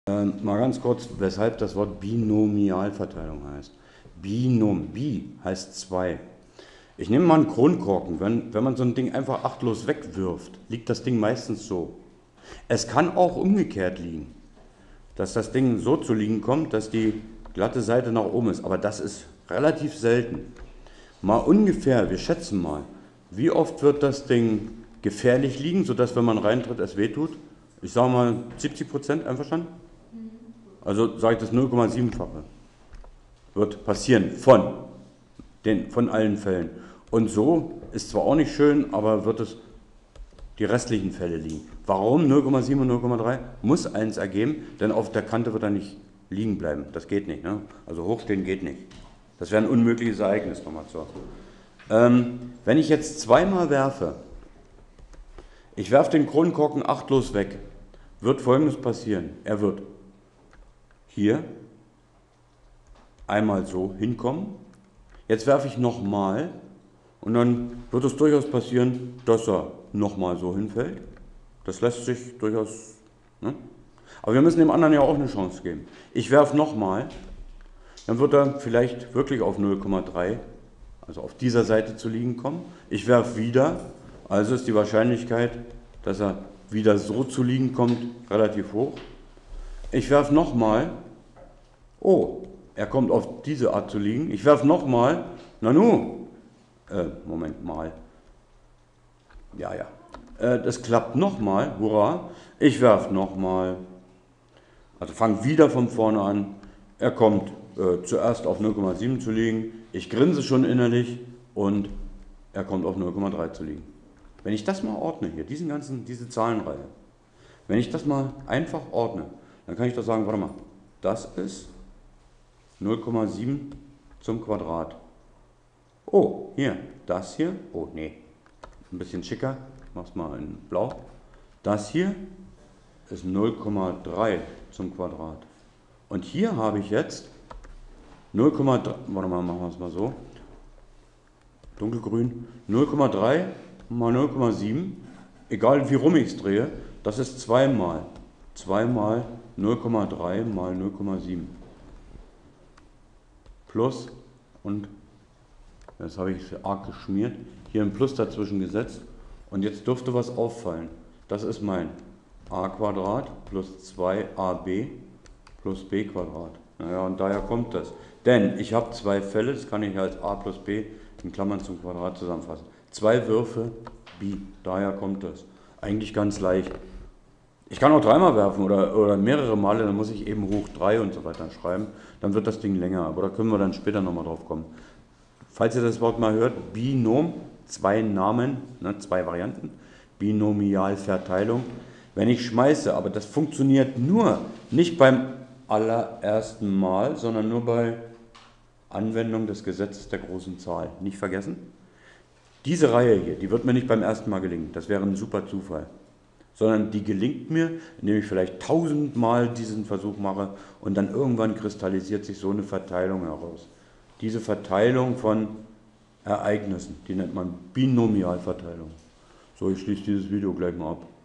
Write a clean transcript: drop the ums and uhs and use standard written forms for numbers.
Mal ganz kurz, weshalb das Wort Binomialverteilung heißt. Bi heißt 2. Ich nehme mal einen Kronkorken. Wenn man so ein Ding einfach achtlos wegwirft, liegt das Ding meistens so. Es kann auch umgekehrt liegen, dass das Ding so zu liegen kommt, dass die glatte Seite nach oben ist. Aber das ist relativ selten. Mal ungefähr, wir schätzen mal, wie oft wird das Ding gefährlich liegen, sodass, wenn man reintritt, es wehtut? Ich sage mal 70%, einverstanden? Also sage ich das 0,7-fache. Wird passieren von allen Fällen. Und so ist zwar auch nicht schön, aber wird es die restlichen Fälle liegen. Warum 0,7 und 0,3? Muss 1 ergeben, denn auf der Kante wird er nicht liegen bleiben. Das geht nicht. Ne? Also hochstehen geht nicht. Das wäre ein unmögliches Ereignis nochmal so. Wenn ich jetzt zweimal werfe, ich werfe den Kronkorken achtlos weg, wird Folgendes passieren. Er wird hier einmal so hinkommen. Jetzt werfe ich nochmal und dann wird es durchaus passieren, dass er nochmal so hinfällt. Das lässt sich durchaus... Ne? Aber wir müssen dem anderen ja auch eine Chance geben. Ich werfe nochmal, dann wird er vielleicht wirklich auf 0,3, also auf dieser Seite zu liegen kommen. Ich werfe wieder, also ist die Wahrscheinlichkeit, dass er wieder so zu liegen kommt, relativ hoch. Ich werfe nochmal, oh, er kommt auf diese Art zu liegen. Ich werfe nochmal, Moment mal. Ja. Das klappt nochmal, hurra. Ich werfe nochmal, also fange wieder von vorne an. Er kommt zuerst auf 0,7 zu liegen. Ich grinse schon innerlich und er kommt auf 0,3 zu liegen. Wenn ich das mal ordne hier, diese Zahlenreihe, wenn ich das mal einfach ordne, dann kann ich doch sagen, warte mal, das ist 0,7 zum Quadrat. Oh, hier, das hier, oh nee, ein bisschen schicker, mach's mal in blau. Das hier ist 0,3 zum Quadrat. Und hier habe ich jetzt 0,3, warte mal, machen wir es mal so, dunkelgrün, 0,3 mal 0,7, egal wie rum ich es drehe, das ist 2 mal 0,3 mal 0,7 plus, und das habe ich arg geschmiert, hier ein Plus dazwischen gesetzt, und jetzt dürfte was auffallen. Das ist mein a Quadrat plus 2ab plus b Quadrat. Naja, und daher kommt das. Denn ich habe zwei Fälle, das kann ich als a plus b in Klammern zum Quadrat zusammenfassen. Zwei Würfe b, daher kommt das. Eigentlich ganz leicht. Ich kann auch dreimal werfen oder mehrere Male, dann muss ich eben hoch 3 und so weiter schreiben. Dann wird das Ding länger, aber da können wir dann später nochmal drauf kommen. Falls ihr das Wort mal hört, Binom, zwei Namen, ne, zwei Varianten, Binomialverteilung. Wenn ich schmeiße, aber das funktioniert nur, nicht beim allerersten Mal, sondern nur bei Anwendung des Gesetzes der großen Zahl. Nicht vergessen, diese Reihe hier, die wird mir nicht beim ersten Mal gelingen, das wäre ein super Zufall. Sondern die gelingt mir, indem ich vielleicht 1000 Mal diesen Versuch mache und dann irgendwann kristallisiert sich so eine Verteilung heraus. Diese Verteilung von Ereignissen, die nennt man Binomialverteilung. So, ich schließe dieses Video gleich mal ab.